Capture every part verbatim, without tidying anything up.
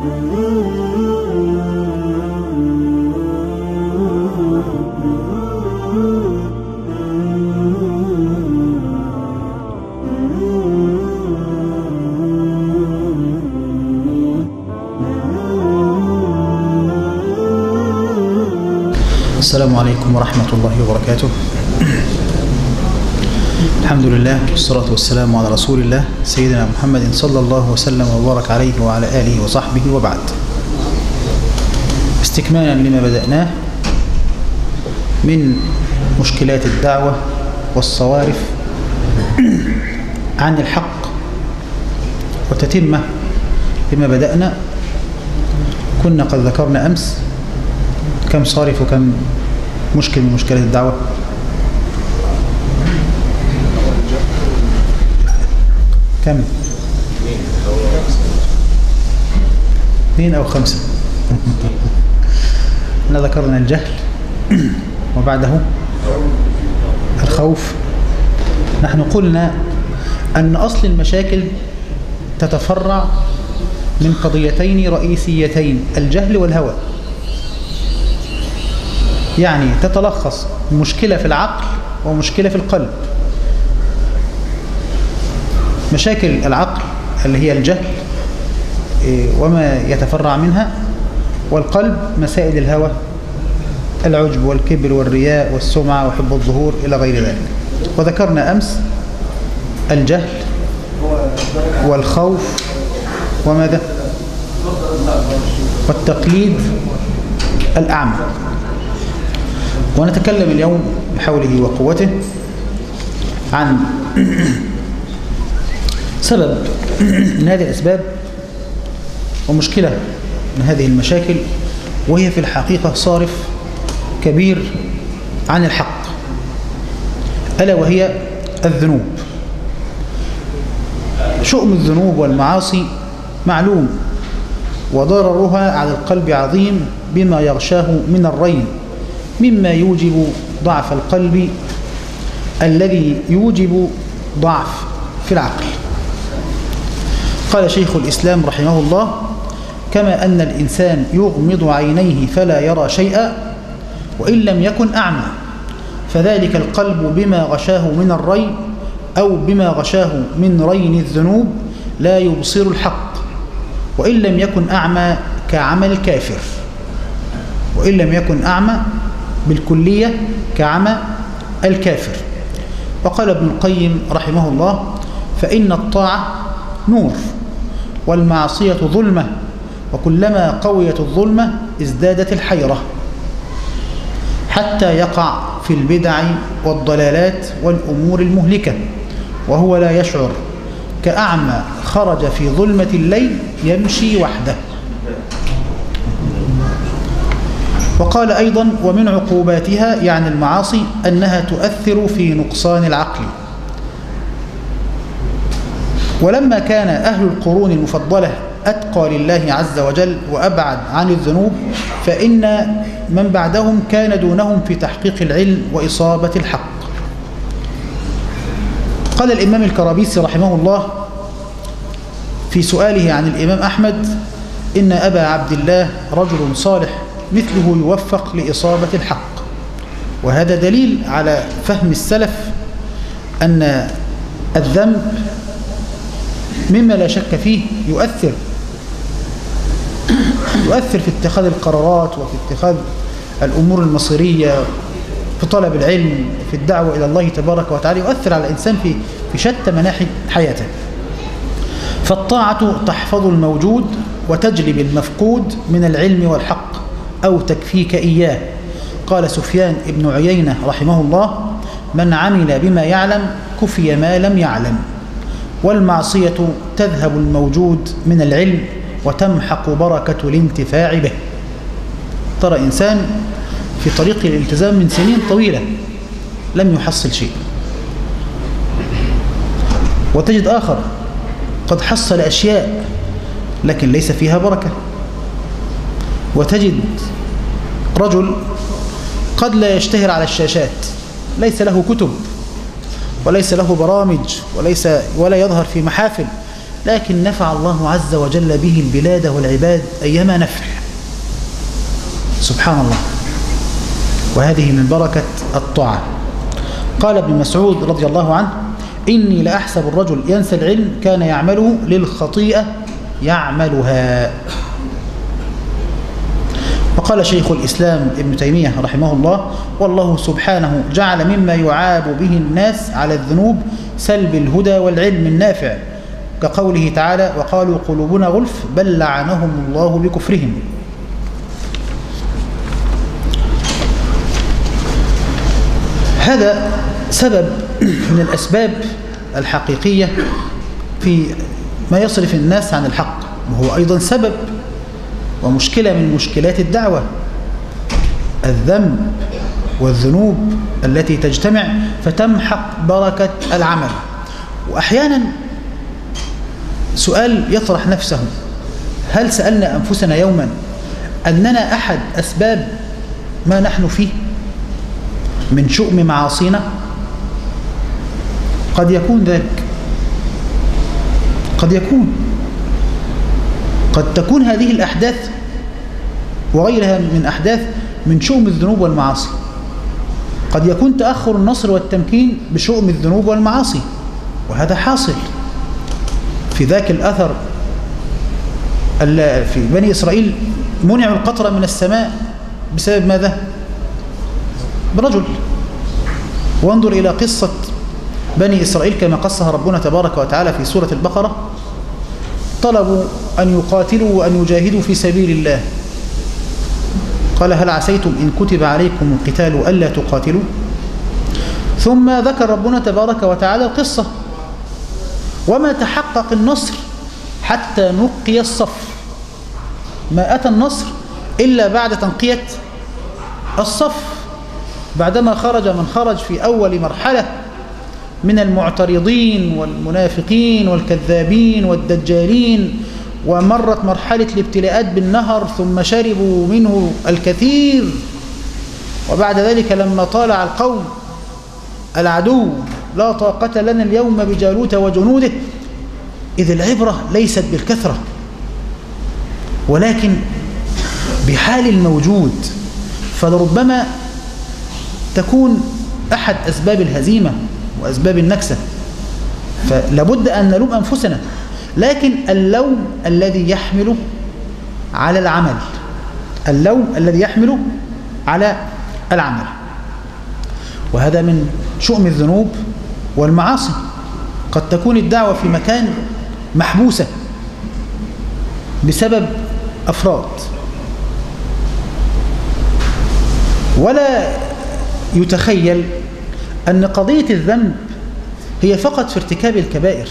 السلام عليكم ورحمة الله وبركاته. الحمد لله والصلاة والسلام على رسول الله سيدنا محمد صلى الله وسلم وبارك عليه وعلى آله وصحبه وبعد. استكمالا لما بدأناه من مشكلات الدعوة والصوارف عن الحق، وتتمة لما بدأنا. كنا قد ذكرنا أمس كم صارف وكم مشكل من مشكلات الدعوة. كم؟ اثنين أو خمسة. احنا ذكرنا الجهل وبعده الخوف. نحن قلنا أن أصل المشاكل تتفرع من قضيتين رئيسيتين: الجهل والهوى. يعني تتلخص مشكلة في العقل ومشكلة في القلب. مشاكل العقل اللي هي الجهل وما يتفرع منها، والقلب مسائل الهوى: العجب والكبر والرياء والسمعة وحب الظهور إلى غير ذلك. وذكرنا أمس الجهل والخوف وماذا؟ والتقليد الأعمى. ونتكلم اليوم بحوله وقوته عن سبب من هذه الأسباب ومشكلة من هذه المشاكل، وهي في الحقيقة صارف كبير عن الحق، ألا وهي الذنوب. شؤم الذنوب والمعاصي معلوم، وضررها على القلب عظيم بما يغشاه من الرين، مما يوجب ضعف القلب الذي يوجب ضعف في العقل. قال شيخ الإسلام رحمه الله: كما أن الإنسان يغمض عينيه فلا يرى شيئا وإن لم يكن أعمى، فذلك القلب بما غشاه من الرين أو بما غشاه من رين الذنوب لا يبصر الحق، وإن لم يكن أعمى كعمى الكافر، وإن لم يكن أعمى بالكلية كعمى الكافر. وقال ابن القيم رحمه الله: فإن الطاعة نور والمعصية ظلمة، وكلما قويت الظلمة ازدادت الحيرة، حتى يقع في البدع والضلالات والأمور المهلكة وهو لا يشعر، كأعمى خرج في ظلمة الليل يمشي وحده. وقال أيضا: ومن عقوباتها يعني المعاصي أنها تؤثر في نقصان العقل. ولما كان أهل القرون المفضلة أتقى لله عز وجل وأبعد عن الذنوب، فإن من بعدهم كان دونهم في تحقيق العلم وإصابة الحق. قال الإمام الكرابيسي رحمه الله في سؤاله عن الإمام أحمد: إن أبا عبد الله رجل صالح مثله يوفق لإصابة الحق. وهذا دليل على فهم السلف أن الذنب مما لا شك فيه يؤثر يؤثر في اتخاذ القرارات وفي اتخاذ الأمور المصيرية، في طلب العلم، في الدعوة إلى الله تبارك وتعالى، يؤثر على الإنسان في في شتى مناحي حياته. فالطاعة تحفظ الموجود وتجلب المفقود من العلم والحق أو تكفيك إياه. قال سفيان بن عيينة رحمه الله: من عمل بما يعلم كفي ما لم يعلم. والمعصية تذهب الموجود من العلم وتمحق بركة الانتفاع به. ترى إنسان في طريق الالتزام من سنين طويلة لم يحصل شيء، وتجد آخر قد حصل أشياء لكن ليس فيها بركة، وتجد رجل قد لا يشتهر على الشاشات، ليس له كتب وليس له برامج وليس ولا يظهر في محافل، لكن نفع الله عز وجل به البلاد والعباد أيما نفع. سبحان الله. وهذه من بركة الطاعة. قال ابن مسعود رضي الله عنه: إني لأحسب الرجل ينسى العلم كان يعمله للخطيئة يعملها. وقال شيخ الإسلام ابن تيمية رحمه الله: والله سبحانه جعل مما يعاب به الناس على الذنوب سلب الهدى والعلم النافع، كقوله تعالى: وقالوا قلوبنا غلف بل لعنهم الله بكفرهم. هذا سبب من الأسباب الحقيقية في ما يصرف الناس عن الحق، وهو أيضا سبب ومشكلة من مشكلات الدعوة: الذنب والذنوب التي تجتمع فتمحق بركة العمل. وأحيانا سؤال يطرح نفسه: هل سألنا أنفسنا يوما أننا أحد أسباب ما نحن فيه من شؤم معاصينا؟ قد يكون ذلك، قد يكون قد تكون هذه الأحداث وغيرها من أحداث من شؤم الذنوب والمعاصي. قد يكون تأخر النصر والتمكين بشؤم الذنوب والمعاصي، وهذا حاصل. في ذاك الأثر في بني إسرائيل منعوا القطر من السماء بسبب ماذا؟ برجل. وانظر إلى قصة بني إسرائيل كما قصها ربنا تبارك وتعالى في سورة البقرة: طلبوا أن يقاتلوا وأن يجاهدوا في سبيل الله، قال: هل عسيتم إن كتب عليكم القتال ألا تقاتلوا؟ ثم ذكر ربنا تبارك وتعالى القصة: وما تحقق النصر حتى نقي الصف. ما أتى النصر إلا بعد تنقية الصف، بعدما خرج من خرج في أول مرحلة من المعترضين والمنافقين والكذابين والدجالين، ومرت مرحلة الابتلاءات بالنهر ثم شربوا منه الكثير، وبعد ذلك لما طالع القوم العدو: لا طاقة لنا اليوم بجالوت وجنوده. إذ العبرة ليست بالكثرة ولكن بحال الموجود. فلربما تكون أحد أسباب الهزيمة وأسباب النكسة، فلابد أن نلوم أنفسنا، لكن اللوم الذي يحمل على العمل، اللوم الذي يحمل على العمل. وهذا من شؤم الذنوب والمعاصي. قد تكون الدعوة في مكان محبوسة بسبب أفراد، ولا يتخيل أن قضية الذنب هي فقط في ارتكاب الكبائر.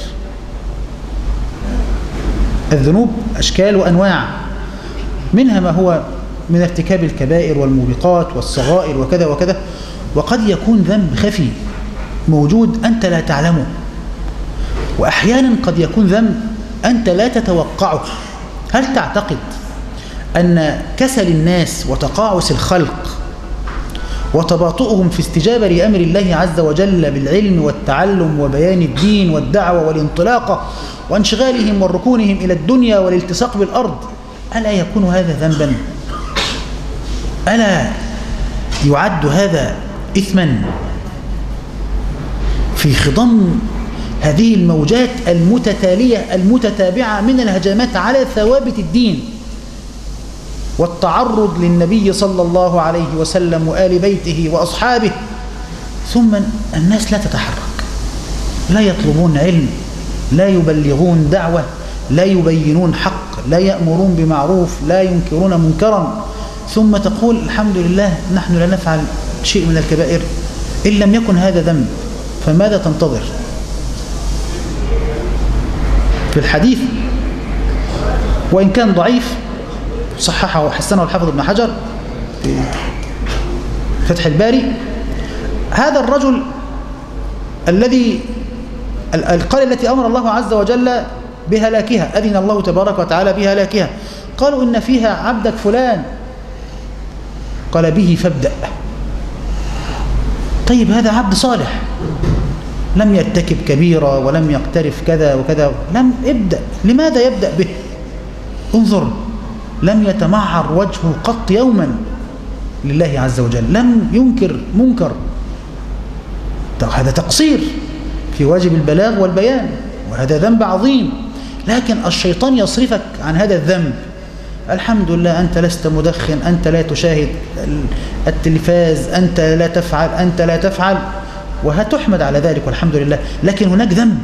الذنوب أشكال وأنواع، منها ما هو من ارتكاب الكبائر والموبقات والصغائر وكذا وكذا، وقد يكون ذنب خفي موجود أنت لا تعلمه، وأحيانا قد يكون ذنب أنت لا تتوقعه. هل تعتقد أن كسل الناس وتقاعس الخلق وتباطؤهم في استجابة لأمر الله عز وجل بالعلم والتعلم وبيان الدين والدعوة والانطلاقة وانشغالهم وركونهم إلى الدنيا والالتصاق بالأرض، ألا يكون هذا ذنبا؟ ألا يعد هذا إثما في خضم هذه الموجات المتتالية المتتابعة من الهجمات على ثوابت الدين والتعرض للنبي صلى الله عليه وسلم وآل بيته وأصحابه؟ ثم الناس لا تتحرك، لا يطلبون علم، لا يبلغون دعوة، لا يبينون حق، لا يأمرون بمعروف، لا ينكرون منكرا، ثم تقول الحمد لله نحن لا نفعل شيء من الكبائر. إن لم يكن هذا ذنب فماذا تنتظر؟ في الحديث وإن كان ضعيف صححه وحسنه الحافظ ابن حجر في فتح الباري، هذا الرجل الذي القرية التي أمر الله عز وجل بهلاكها، أذن الله تبارك وتعالى بهلاكها، قالوا إن فيها عبدك فلان، قال به فابدأ. طيب هذا عبد صالح لم يرتكب كبيرة ولم يقترف كذا وكذا، لم يبدأ. لماذا يبدأ به؟ انظر، لم يتمعر وجهه قط يوما لله عز وجل، لم ينكر منكر. هذا تقصير في واجب البلاغ والبيان، وهذا ذنب عظيم، لكن الشيطان يصرفك عن هذا الذنب. الحمد لله أنت لست مدخن، أنت لا تشاهد التلفاز، أنت لا تفعل، أنت لا تفعل، وهتحمد على ذلك والحمد لله. لكن هناك ذنب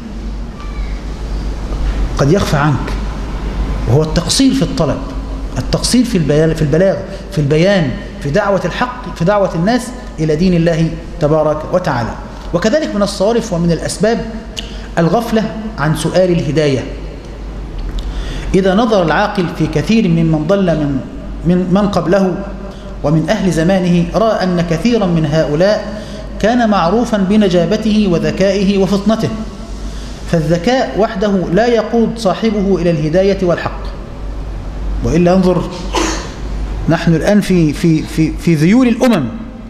قد يخفى عنك، وهو التقصير في الطلب، التقصير في البيان، في البلاغ، في البيان، في دعوة الحق، في دعوة الناس إلى دين الله تبارك وتعالى. وكذلك من الصوارف ومن الأسباب الغفلة عن سؤال الهداية. إذا نظر العاقل في كثير ممن ضل من من من قبله ومن أهل زمانه، رأى أن كثيرا من هؤلاء كان معروفا بنجابته وذكائه وفطنته، فالذكاء وحده لا يقود صاحبه إلى الهداية والحق. وإلا انظر، نحن الآن في في في في ذيول الأمم،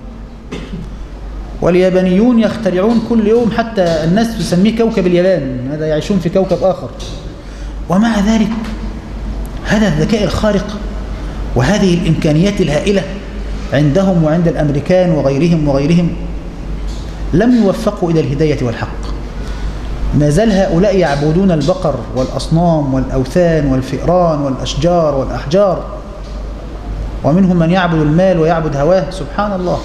واليابانيون يخترعون كل يوم، حتى الناس تسميه كوكب اليابان، هذا يعيشون في كوكب آخر. ومع ذلك هذا الذكاء الخارق وهذه الإمكانيات الهائلة عندهم وعند الأمريكان وغيرهم وغيرهم لم يوفقوا إلى الهداية والحق. ما زال هؤلاء يعبدون البقر والأصنام والأوثان والفئران والأشجار والأحجار، ومنهم من يعبد المال ويعبد هواه، سبحان الله.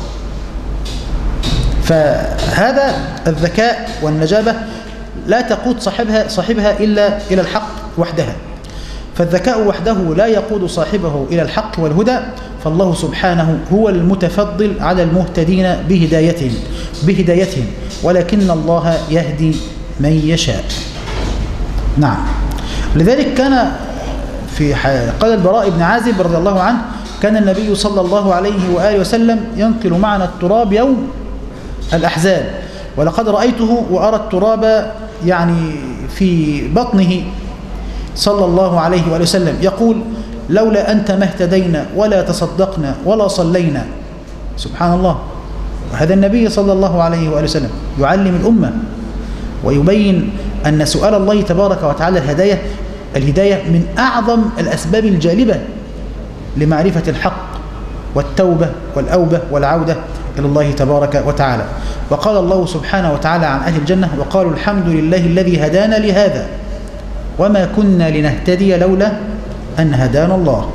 فهذا الذكاء والنجابة لا تقود صاحبها صاحبها إلا إلى الحق وحدها، فالذكاء وحده لا يقود صاحبه إلى الحق والهدى، فالله سبحانه هو المتفضل على المهتدين بهدايتهم بهدايتهم ولكن الله يهدي من يشاء. نعم، لذلك كان في قال البراء بن عازب رضي الله عنه: كان النبي صلى الله عليه وآله وسلم ينقل معنا التراب يوم الأحزاب، ولقد رأيته وأرى التراب يعني في بطنه صلى الله عليه وآله وسلم يقول: لولا أنت ما اهتدينا ولا تصدقنا ولا صلينا. سبحان الله. وهذا النبي صلى الله عليه وآله وسلم يعلم الأمة ويبين أن سؤال الله تبارك وتعالى الهداية الهداية من أعظم الأسباب الجالبة لمعرفة الحق والتوبة والأوبة والعودة إلى الله تبارك وتعالى. وقال الله سبحانه وتعالى عن أهل الجنة: وقالوا الحمد لله الذي هدانا لهذا وما كنا لنهتدي لولا أن هدانا الله.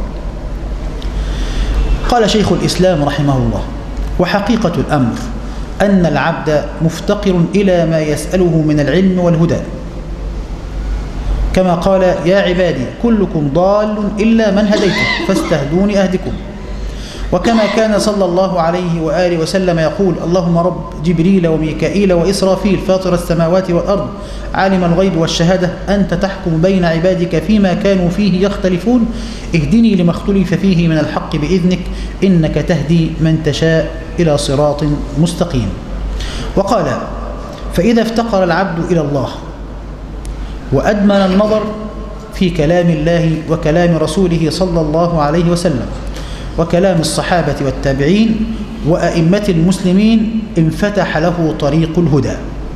قال شيخ الإسلام رحمه الله: وحقيقة الأمر أن العبد مفتقر إلى ما يسأله من العلم والهدى، كما قال: يا عبادي كلكم ضال إلا من هديته فاستهدوني أهدكم. وكما كان صلى الله عليه وآله وسلم يقول: اللهم رب جبريل وميكائيل وإسرافيل فاطر السماوات والأرض عالم الغيب والشهادة أنت تحكم بين عبادك فيما كانوا فيه يختلفون اهدني لما اختلف فيه من الحق بإذنك إنك تهدي من تشاء إلى صراط مستقيم. وقال: فإذا افتقر العبد إلى الله وأدمن النظر في كلام الله وكلام رسوله صلى الله عليه وسلم وكلام الصحابة والتابعين وأئمة المسلمين انفتح له طريق الهدى.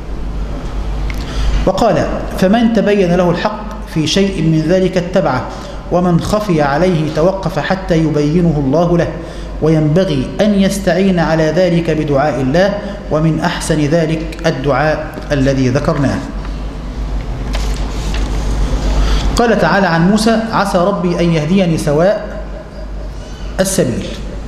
وقال: فمن تبين له الحق في شيء من ذلك اتبعه ومن خفي عليه توقف حتى يبينه الله له، وينبغي أن يستعين على ذلك بدعاء الله، ومن أحسن ذلك الدعاء الذي ذكرناه. قال تعالى عن موسى: عسى ربي أن يهديني سواء السبيل.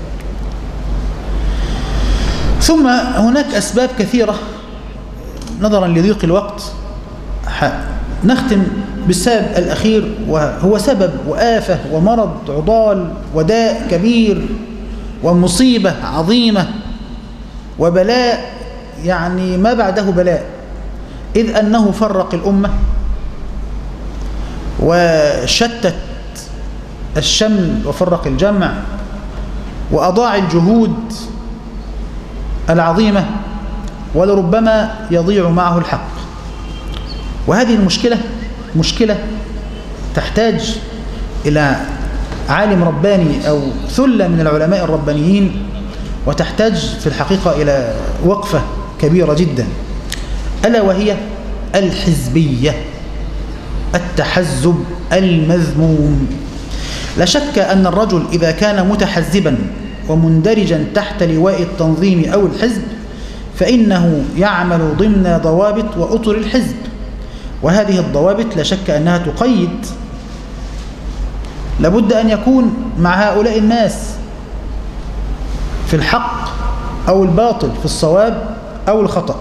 ثم هناك أسباب كثيرة نظرا لضيق الوقت، نختم بالسبب الأخير، وهو سبب وآفة ومرض عضال وداء كبير ومصيبة عظيمة وبلاء يعني ما بعده بلاء، إذ أنه فرق الأمة وشتت الشمل وفرق الجمع وأضاع الجهود العظيمة، ولربما يضيع معه الحق. وهذه المشكلة مشكلة تحتاج إلى عالم رباني أو ثلة من العلماء الربانيين، وتحتاج في الحقيقة إلى وقفة كبيرة جدا. ألا وهي الحزبية، التحزب المذموم. لا شك أن الرجل إذا كان متحزبا ومندرجا تحت لواء التنظيم أو الحزب فإنه يعمل ضمن ضوابط وأطر الحزب، وهذه الضوابط لا شك أنها تقيد. لابد أن يكون مع هؤلاء الناس في الحق أو الباطل، في الصواب أو الخطأ.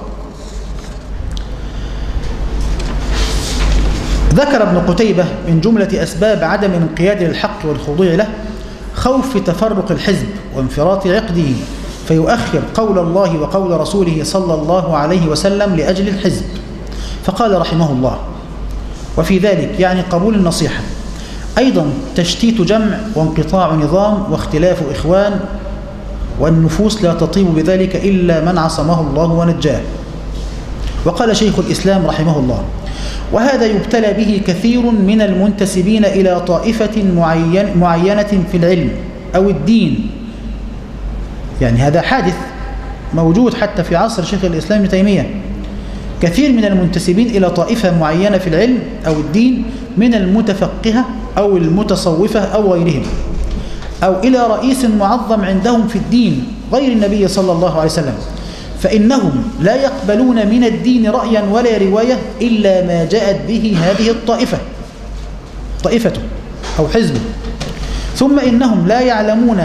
ذكر ابن قتيبة من جملة أسباب عدم الانقياد للحق والخضوع له خوف تفرق الحزب وانفراط عقده فيؤخر قول الله وقول رسوله صلى الله عليه وسلم لأجل الحزب. فقال رحمه الله: وفي ذلك يعني قبول النصيحة أيضا تشتيت جمع وانقطاع نظام واختلاف إخوان، والنفوس لا تطيب بذلك إلا من عصمه الله ونجاه. وقال شيخ الإسلام رحمه الله: وهذا يبتلى به كثير من المنتسبين إلى طائفة معين معينة في العلم أو الدين. يعني هذا حادث موجود حتى في عصر شيخ الإسلام ابن تيمية. كثير من المنتسبين إلى طائفة معينة في العلم أو الدين من المتفقهة أو المتصوفة أو غيرهم، أو إلى رئيس معظم عندهم في الدين غير النبي صلى الله عليه وسلم، فإنهم لا يقبلون من الدين رأيا ولا رواية إلا ما جاءت به هذه الطائفة طائفته أو حزبه، ثم إنهم لا يعلمون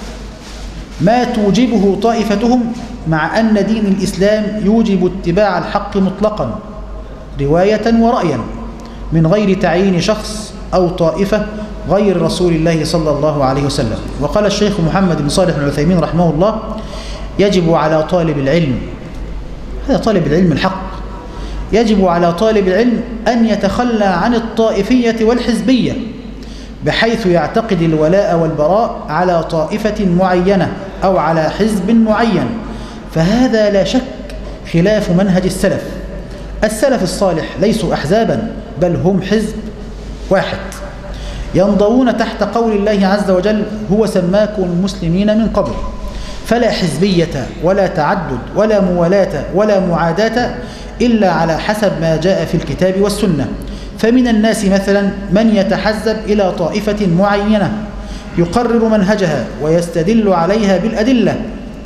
ما توجبه طائفتهم، مع أن دين الإسلام يوجب اتباع الحق مطلقا رواية ورأيا من غير تعيين شخص أو طائفة غير رسول الله صلى الله عليه وسلم. وقال الشيخ محمد بن صالح العثيمين رحمه الله: يجب على طالب العلم، هذا طالب العلم الحق، يجب على طالب العلم أن يتخلى عن الطائفية والحزبية بحيث يعتقد الولاء والبراء على طائفة معينة أو على حزب معين، فهذا لا شك خلاف منهج السلف. السلف الصالح ليسوا أحزابا، بل هم حزب واحد ينضوون تحت قول الله عز وجل: هو سماكم المسلمين من قبل. فلا حزبية ولا تعدد ولا موالاة ولا معاداة إلا على حسب ما جاء في الكتاب والسنة. فمن الناس مثلا من يتحزب إلى طائفة معينة يقرر منهجها ويستدل عليها بالأدلة،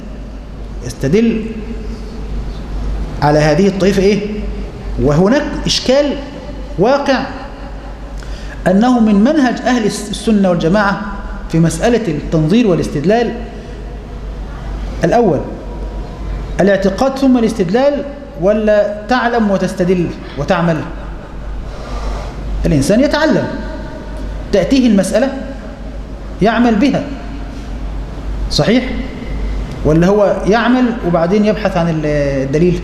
يستدل على هذه الطائفة إيه؟ وهناك إشكال واقع أنه من منهج أهل السنة والجماعة في مسألة التنظير والاستدلال الأول الاعتقاد ثم الاستدلال، ولا تعلم وتستدل وتعمل؟ الإنسان يتعلم، تأتيه المسألة يعمل بها، صحيح؟ ولا هو يعمل وبعدين يبحث عن الدليل؟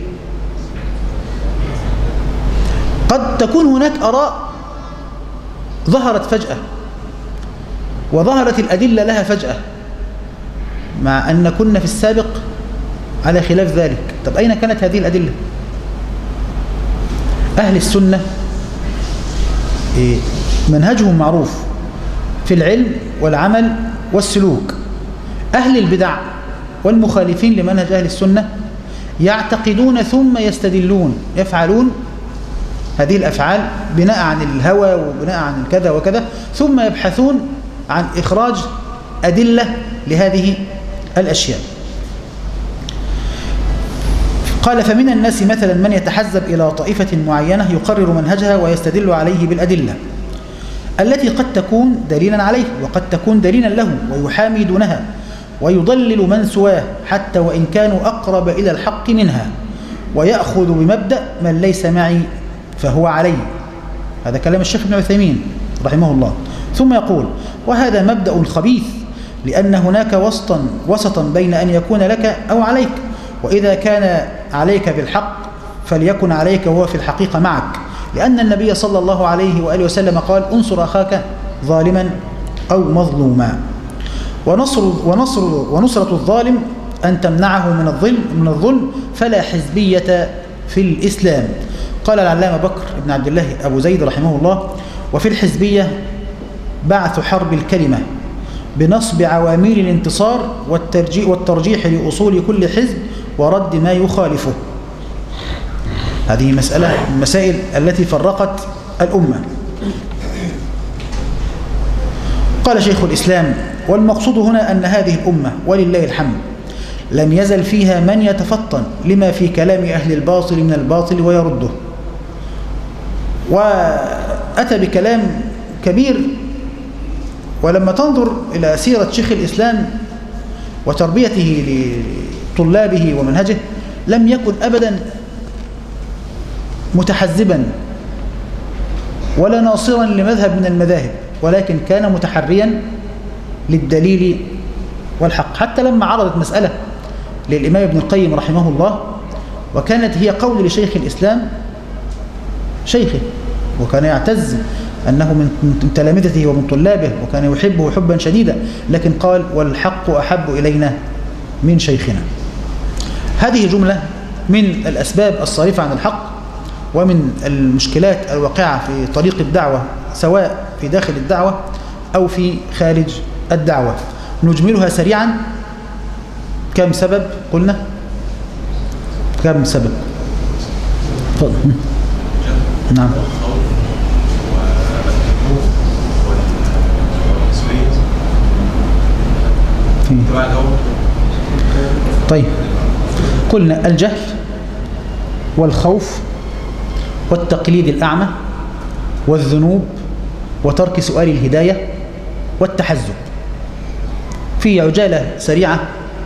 قد تكون هناك آراء ظهرت فجأة وظهرت الأدلة لها فجأة، مع أن كنا في السابق على خلاف ذلك. طب أين كانت هذه الأدلة؟ أهل السنة منهجهم معروف في العلم والعمل والسلوك. أهل البدع والمخالفين لمنهج أهل السنة يعتقدون ثم يستدلون، يفعلون هذه الأفعال بناء عن الهوى وبناء عن كذا وكذا، ثم يبحثون عن إخراج أدلة لهذه الأشياء. قال: فمن الناس مثلا من يتحزب إلى طائفة معينة يقرر منهجها ويستدل عليه بالأدلة التي قد تكون دليلا عليه وقد تكون دليلا له، ويحامي دونها ويضلل من سواه حتى وإن كانوا أقرب إلى الحق منها، ويأخذ بمبدأ من ليس معي فهو علي. هذا كلام الشيخ ابن عثيمين رحمه الله. ثم يقول: وهذا مبدأ خبيث، لأن هناك وسطا وسطا بين أن يكون لك أو عليك، وإذا كان عليك بالحق فليكن عليك وهو في الحقيقة معك، لأن النبي صلى الله عليه وآله وسلم قال: انصر أخاك ظالما أو مظلوما. ونصر, ونصر, ونصرة الظالم أن تمنعه من الظلم, من الظلم فلا حزبية في الإسلام. قال العلامة بكر بن عبد الله أبو زيد رحمه الله: وفي الحزبية بعث حرب الكلمة بنصب عوامير الانتصار والترجيح, والترجيح لأصول كل حزب ورد ما يخالفه. هذه مسألة من المسائل التي فرقت الأمة. قال شيخ الإسلام: والمقصود هنا أن هذه الأمة ولله الحمد لم يزل فيها من يتفطن لما في كلام أهل الباطل من الباطل ويرده، وأتى بكلام كبير. ولما تنظر إلى سيرة شيخ الإسلام وتربيته لطلابه ومنهجه لم يكن أبدا متحزبا ولا ناصرا لمذهب من المذاهب، ولكن كان متحريا للدليل والحق. حتى لما عرضت مسألة للإمام ابن القيم رحمه الله، وكانت هي قول لشيخ الإسلام شيخه، وكان يعتز أنه من تلامذته ومن طلابه، وكان يحبه حبا شديدا، لكن قال: والحق أحب إلينا من شيخنا. هذه جملة من الأسباب الصارفة عن الحق ومن المشكلات الواقعة في طريق الدعوة، سواء في داخل الدعوة أو في خارج الدعوة. نجملها سريعا. كم سبب قلنا؟ كم سبب؟ تفضل. نعم. طيب، قلنا الجهل والخوف والتقليد الأعمى والذنوب وترك سؤال الهداية والتحزب. في عجالة سريعة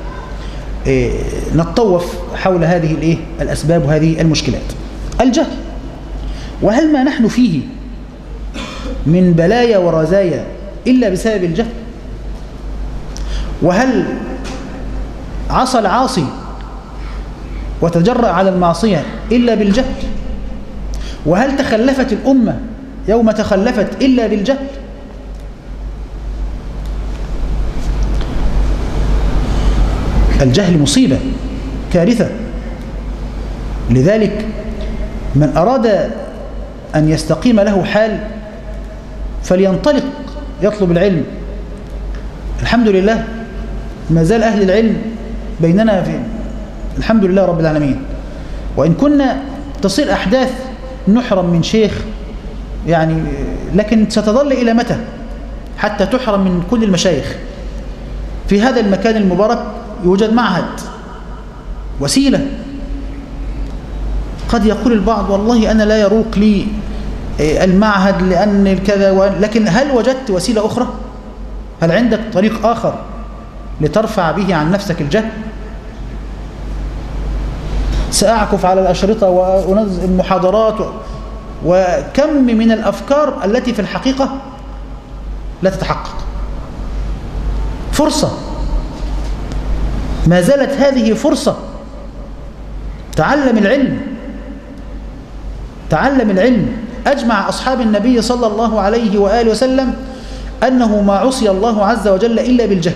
نتطوف حول هذه الايه الأسباب وهذه المشكلات. الجهل، وهل ما نحن فيه من بلايا ورزايا إلا بسبب الجهل؟ وهل عصى العاصي وتجرأ على المعصية إلا بالجهل؟ وهل تخلفت الأمة يوم تخلفت إلا بالجهل؟ الجهل مصيبة كارثة. لذلك من أراد أن يستقيم له حال فلينطلق يطلب العلم. الحمد لله ما زال أهل العلم بيننا في الحمد لله رب العالمين، وإن كنا تصير أحداث نحرم من شيخ يعني، لكن ستظل إلى متى حتى تحرم من كل المشايخ؟ في هذا المكان المبارك يوجد معهد وسيلة. قد يقول البعض: والله أنا لا يروق لي المعهد لأن كذا، لكن هل وجدت وسيلة أخرى؟ هل عندك طريق آخر لترفع به عن نفسك الجهل؟ سأعكف على الأشرطة وأنزل المحاضرات، وكم من الأفكار التي في الحقيقة لا تتحقق. فرصة، ما زالت هذه فرصة. تعلم العلم، تعلم العلم. أجمع أصحاب النبي صلى الله عليه وآله وسلم أنه ما عصي الله عز وجل إلا بالجهل.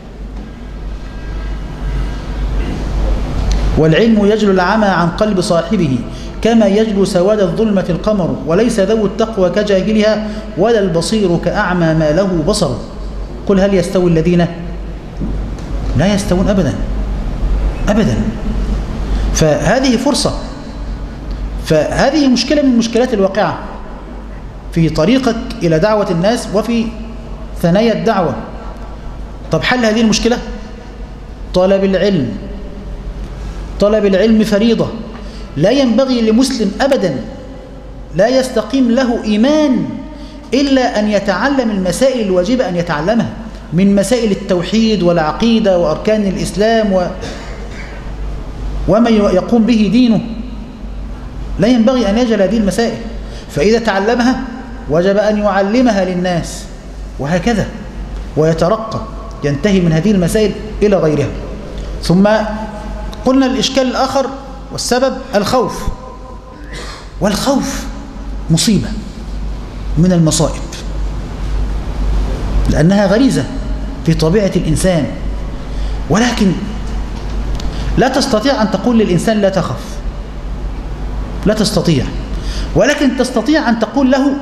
والعلم يجلو العمى عن قلب صاحبه كما يجلو سواد الظلمة القمر، وليس ذو التقوى كجاهلها ولا البصير كأعمى ما له بصر. قل هل يستوي الذين لا يستوون؟ أبدا أبدا. فهذه فرصة. فهذه مشكلة من المشكلات الواقعة في طريقك إلى دعوة الناس وفي ثنايا الدعوة. طب حل هذه المشكلة؟ طلب العلم. طلب العلم فريضة. لا ينبغي لمسلم أبدا، لا يستقيم له إيمان إلا أن يتعلم المسائل الواجبة أن يتعلمها من مسائل التوحيد والعقيدة وأركان الإسلام و... وما يقوم به دينه. لا ينبغي أن يجهل هذه المسائل، فإذا تعلمها وجب أن يعلمها للناس، وهكذا، ويترقى ينتهي من هذه المسائل إلى غيرها. ثم قلنا الإشكال الآخر والسبب الخوف. والخوف مصيبة من المصائب، لأنها غريزة في طبيعة الإنسان، ولكن لا تستطيع أن تقول للإنسان لا تخف، لا تستطيع، ولكن تستطيع أن تقول له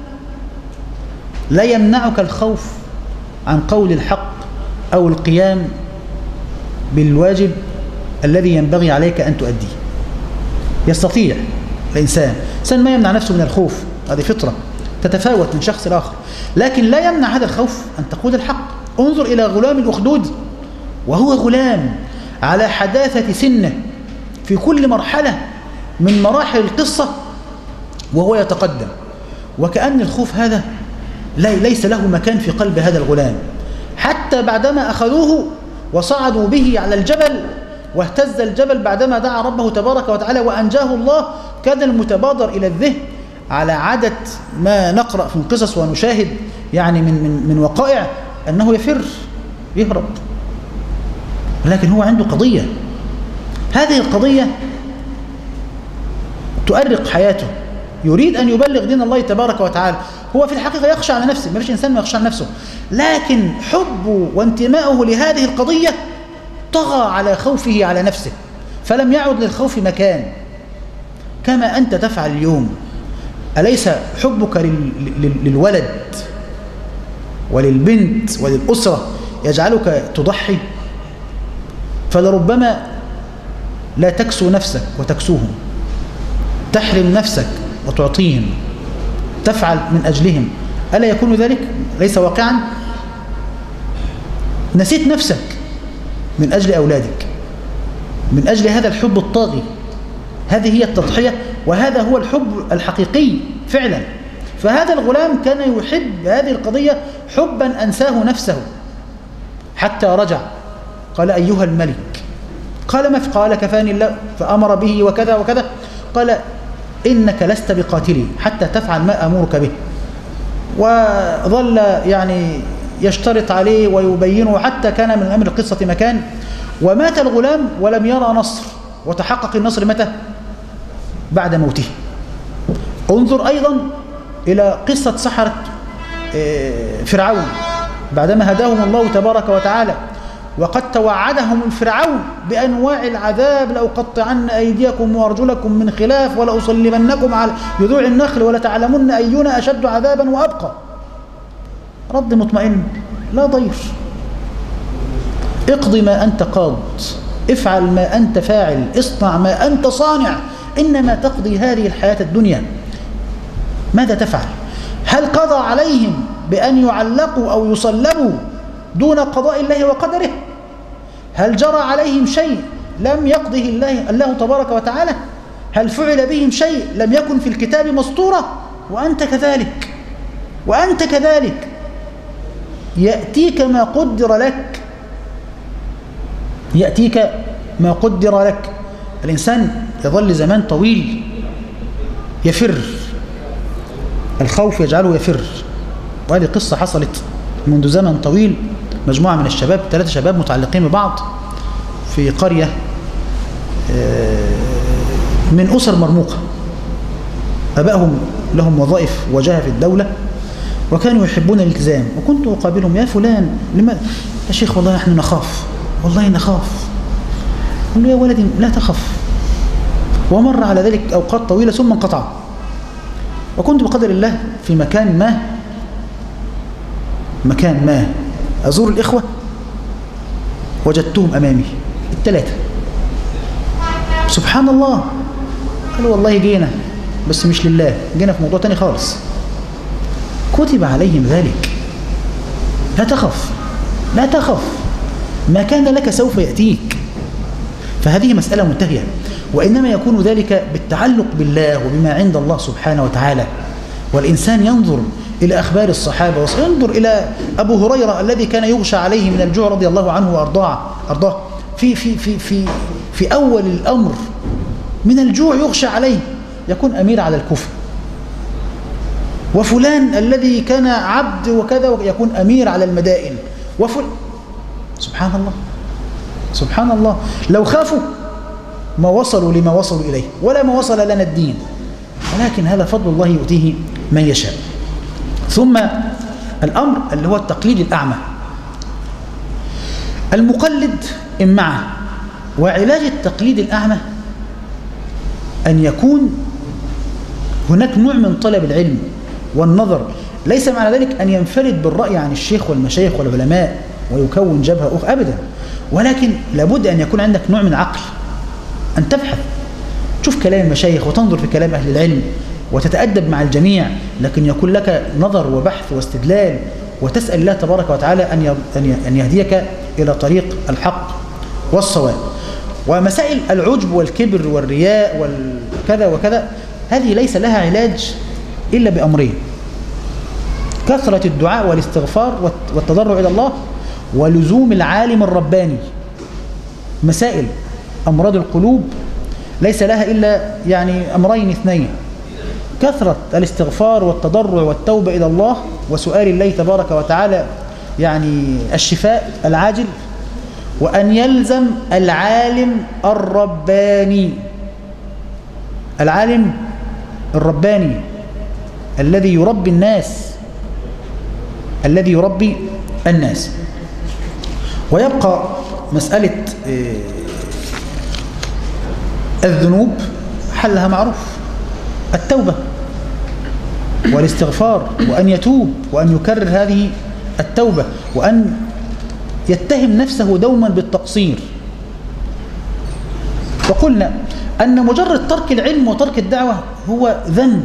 لا يمنعك الخوف عن قول الحق أو القيام بالواجب الذي ينبغي عليك أن تؤديه. يستطيع الإنسان إنسان ما يمنع نفسه من الخوف، هذه فطرة تتفاوت من شخص لآخر، لكن لا يمنع هذا الخوف أن تقود الحق. انظر إلى غلام الأخدود وهو غلام على حداثة سنه في كل مرحلة من مراحل القصة وهو يتقدم، وكأن الخوف هذا ليس له مكان في قلب هذا الغلام، حتى بعدما أخذوه وصعدوا به على الجبل واهتز الجبل بعدما دعا ربه تبارك وتعالى وأنجاه الله، كان المتبادر إلى الذهن على عادة ما نقرأ في القصص ونشاهد يعني من, من, من وقائع أنه يفر يهرب، لكن هو عنده قضية، هذه القضية تؤرق حياته، يريد أن يبلغ دين الله تبارك وتعالى. هو في الحقيقة يخشى على نفسه، ما فيش إنسان ما يخشى على نفسه، لكن حبه وانتماؤه لهذه القضية طغى على خوفه على نفسه، فلم يعد للخوف مكان. كما أنت تفعل اليوم، أليس حبك للولد وللبنت وللأسرة يجعلك تضحي؟ فلربما لا تكسو نفسك وتكسوهم، تحرم نفسك وتعطيهم، تفعل من أجلهم، ألا يكون ذلك؟ ليس واقعا؟ نسيت نفسك من أجل أولادك، من أجل هذا الحب الطاغي. هذه هي التضحية، وهذا هو الحب الحقيقي فعلا. فهذا الغلام كان يحب هذه القضية حبا أنساه نفسه، حتى رجع قال أيها الملك، قال ما قال كفاني الله، فأمر به وكذا وكذا، قال إنك لست بقاتلي حتى تفعل ما أمرك به. وظل يعني يشترط عليه ويبينه حتى كان من أمر القصة مكان، ومات الغلام ولم يرى نصر، وتحقق النصر متى؟ بعد موته. انظر أيضا إلى قصة سحرة فرعون بعدما هداهم الله تبارك وتعالى، وقد توعدهم الفرعون بأنواع العذاب: لأقطعن أيديكم وأرجلكم من خلاف ولأصلبنكم على جذوع النخل ولتعلمن أينا أشد عذابا وأبقى. رد مطمئن، لا ضير، اقضي ما أنت قاض، افعل ما أنت فاعل، اصنع ما أنت صانع، إنما تقضي هذه الحياة الدنيا. ماذا تفعل؟ هل قضى عليهم بأن يعلقوا أو يصلبوا دون قضاء الله وقدره؟ هل جرى عليهم شيء لم يقضه الله, الله تبارك وتعالى؟ هل فعل بهم شيء لم يكن في الكتاب مسطورة؟ وأنت كذلك، وأنت كذلك يأتيك ما قدر لك، يأتيك ما قدر لك. الإنسان يظل زمان طويل يفر، الخوف يجعله يفر. وهذه قصة حصلت منذ زمن طويل. مجموعة من الشباب، ثلاثة شباب متعلقين ببعض في قرية من أسر مرموقة، أبائهم لهم وظائف وجاهة في الدولة وكانوا يحبون الالتزام، وكنت أقابلهم: يا فلان لماذا؟ يا شيخ والله نحن نخاف، والله نخاف. قل له: يا ولدي لا تخف. ومر على ذلك أوقات طويلة ثم انقطع. وكنت بقدر الله في مكان ما مكان ما أزور الإخوة، وجدتهم أمامي الثلاثة. سبحان الله، قالوا: والله جينا بس مش لله، جينا في موضوع تاني خالص. كتب عليهم ذلك. لا تخف، لا تخف، ما كان لك سوف يأتيك. فهذه مسألة منتهية، وإنما يكون ذلك بالتعلق بالله وبما عند الله سبحانه وتعالى. والإنسان ينظر إلى أخبار الصحابة، وينظر إلى أبو هريرة الذي كان يغشى عليه من الجوع رضي الله عنه وأرضاه أرضاه في في في في في أول الأمر من الجوع يغشى عليه، يكون أمير على الكوفة. وفلان الذي كان عبد وكذا يكون أمير على المدائن. وفل سبحان الله، سبحان الله، لو خافوا ما وصلوا لما وصلوا إليه، ولا ما وصل لنا الدين، ولكن هذا فضل الله يؤتيه من يشاء. ثم الأمر اللي هو التقليد الأعمى. المقلد إمعة، وعلاج التقليد الأعمى أن يكون هناك نوع من طلب العلم والنظر. ليس معنى ذلك أن ينفرد بالرأي عن الشيخ والمشايخ والعلماء ويكون جبهة أخرى، أبدا، ولكن لابد أن يكون عندك نوع من عقل، أن تبحث، تشوف كلام المشايخ وتنظر في كلام أهل العلم وتتأدب مع الجميع، لكن يكون لك نظر وبحث واستدلال، وتسأل الله تبارك وتعالى أن يهديك إلى طريق الحق والصواب. ومسائل العجب والكبر والرياء والكذا وكذا هذه ليس لها علاج إلا بأمرين: كثرة الدعاء والاستغفار والتضرع إلى الله، ولزوم العالم الرباني. مسائل أمراض القلوب ليس لها إلا يعني أمرين اثنين: كثرة الاستغفار والتضرع والتوبة إلى الله وسؤال الله تبارك وتعالى يعني الشفاء العاجل، وأن يلزم العالم الرباني. العالم الرباني الذي يربي الناس الذي يربي الناس. ويبقى مسألة الذنوب حلها معروف: التوبة والاستغفار، وأن يتوب وأن يكرر هذه التوبة، وأن يتهم نفسه دوما بالتقصير. وقلنا أن مجرد ترك العلم وترك الدعوة هو ذنب.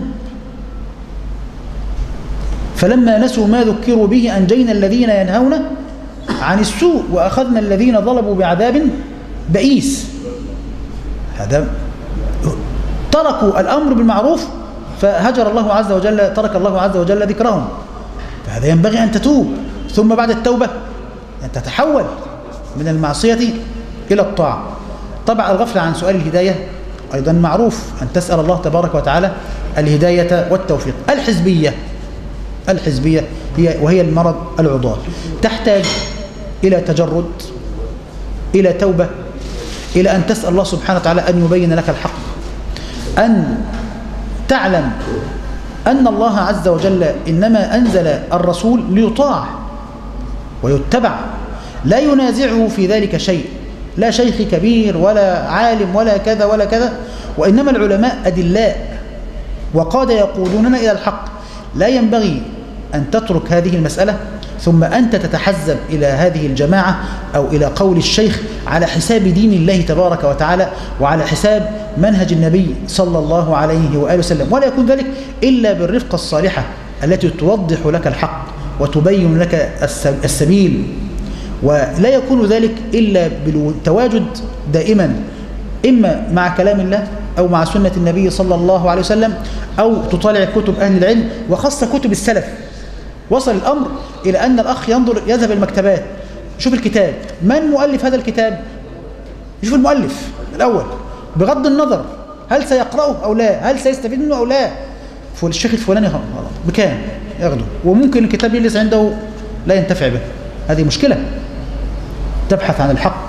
فلما نسوا ما ذكروا به أنجينا الذين ينهون عن السوء وأخذنا الذين ظلموا بعذاب بئيس. هذا تركوا الأمر بالمعروف فهجر الله عز وجل، ترك الله عز وجل ذكرهم. فهذا ينبغي أن تتوب، ثم بعد التوبة أن تتحول من المعصية إلى الطاعة. طبعا الغفلة عن سؤال الهداية أيضا معروف، أن تسأل الله تبارك وتعالى الهداية والتوفيق. الحزبية الحزبية هي وهي المرض العضال، تحتاج إلى تجرد، إلى توبة، إلى أن تسأل الله سبحانه وتعالى أن يبين لك الحق، أن تعلم أن الله عز وجل إنما أنزل الرسول ليطاع ويتبع، لا ينازعه في ذلك شيء، لا شيخ كبير ولا عالم ولا كذا ولا كذا، وإنما العلماء أدلاء وقادة يقودوننا إلى الحق. لا ينبغي أن تترك هذه المسألة ثم أنت تتحزب إلى هذه الجماعة أو إلى قول الشيخ على حساب دين الله تبارك وتعالى وعلى حساب منهج النبي صلى الله عليه وآله وسلم، ولا يكون ذلك إلا بالرفقة الصالحة التي توضح لك الحق وتبين لك السبيل. ولا يكون ذلك إلا بالتواجد دائما إما مع كلام الله أو مع سنة النبي صلى الله عليه وسلم، أو تطالع كتب أهل العلم وخاصة كتب السلف. وصل الأمر إلى أن الأخ ينظر يذهب المكتبات، شوف الكتاب، من مؤلف هذا الكتاب؟ يشوف المؤلف الأول بغض النظر هل سيقرأه أو لا، هل سيستفيد منه أو لا. الشيخ الفلاني بكام ياخده، وممكن الكتاب يجلس عنده لا ينتفع به. هذه مشكلة. تبحث عن الحق،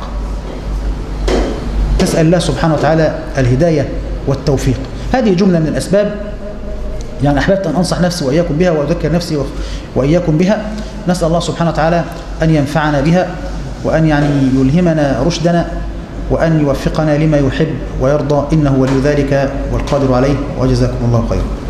تسأل الله سبحانه وتعالى الهداية والتوفيق. هذه جملة من الأسباب يعني أحببت أن أنصح نفسي وإياكم بها وأذكر نفسي وإياكم بها. نسأل الله سبحانه وتعالى أن ينفعنا بها، وأن يعني يلهمنا رشدنا، وأن يوفقنا لما يحب ويرضى، إنه ولي ذلك والقادر عليه، وجزاكم الله خيرا.